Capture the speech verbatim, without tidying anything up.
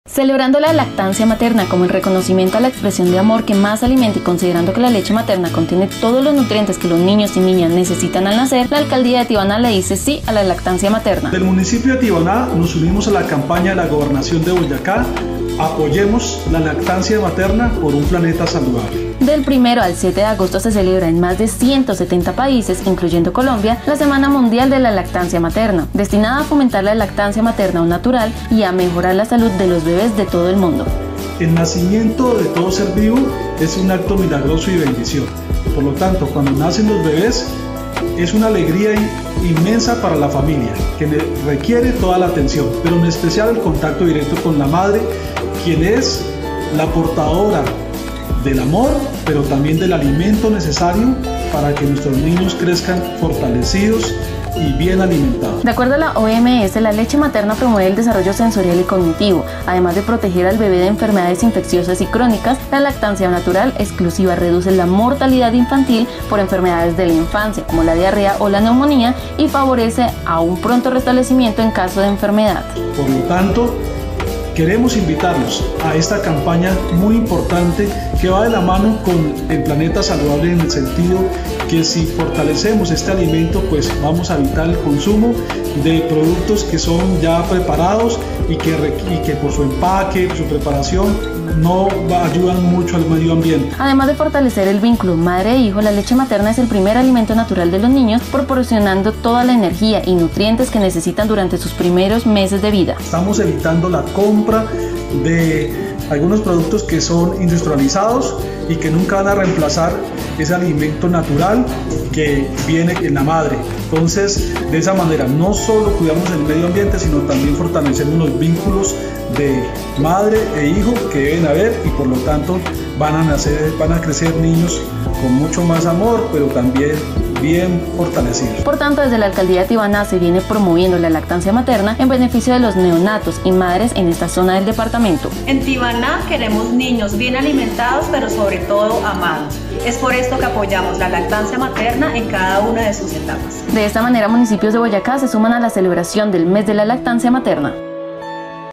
Celebrando la lactancia materna como el reconocimiento a la expresión de amor que más alimenta y considerando que la leche materna contiene todos los nutrientes que los niños y niñas necesitan al nacer, la alcaldía de Tibaná le dice sí a la lactancia materna. Del municipio de Tibaná nos unimos a la campaña de la Gobernación de Boyacá. Apoyemos la lactancia materna por un planeta saludable. Del primero al siete de agosto se celebra en más de ciento setenta países, incluyendo Colombia, la Semana Mundial de la Lactancia Materna, destinada a fomentar la lactancia materna o natural y a mejorar la salud de los bebés de todo el mundo. El nacimiento de todo ser vivo es un acto milagroso y bendición. Por lo tanto, cuando nacen los bebés, es una alegría inmensa para la familia, que requiere toda la atención, pero en especial el contacto directo con la madre, quien es la portadora del amor, pero también del alimento necesario para que nuestros niños crezcan fortalecidos y bien alimentados. De acuerdo a la O M S, la leche materna promueve el desarrollo sensorial y cognitivo, además de proteger al bebé de enfermedades infecciosas y crónicas. La lactancia natural exclusiva reduce la mortalidad infantil por enfermedades de la infancia, como la diarrea o la neumonía, y favorece a un pronto restablecimiento en caso de enfermedad. Por lo tanto, queremos invitarlos a esta campaña muy importante que va de la mano con el planeta saludable, en el sentido que si fortalecemos este alimento, pues vamos a evitar el consumo de productos que son ya preparados y que, y que por su empaque, su preparación, no ayudan mucho al medio ambiente. Además de fortalecer el vínculo madre e hijo, la leche materna es el primer alimento natural de los niños, proporcionando toda la energía y nutrientes que necesitan durante sus primeros meses de vida. Estamos evitando la compra de algunos productos que son industrializados y que nunca van a reemplazar ese alimento natural que viene en la madre. Entonces, de esa manera no solo cuidamos el medio ambiente, sino también fortalecemos los vínculos de madre e hijo que deben haber, y por lo tanto van a nacer, van a crecer niños con mucho más amor, pero también bien fortalecidos. Por tanto, desde la alcaldía de Tibaná se viene promoviendo la lactancia materna en beneficio de los neonatos y madres en esta zona del departamento. En Tibaná queremos niños bien alimentados, pero sobre todo amados. Es por esto que apoyamos la lactancia materna en cada una de sus etapas. De esta manera, municipios de Boyacá se suman a la celebración del mes de la lactancia materna.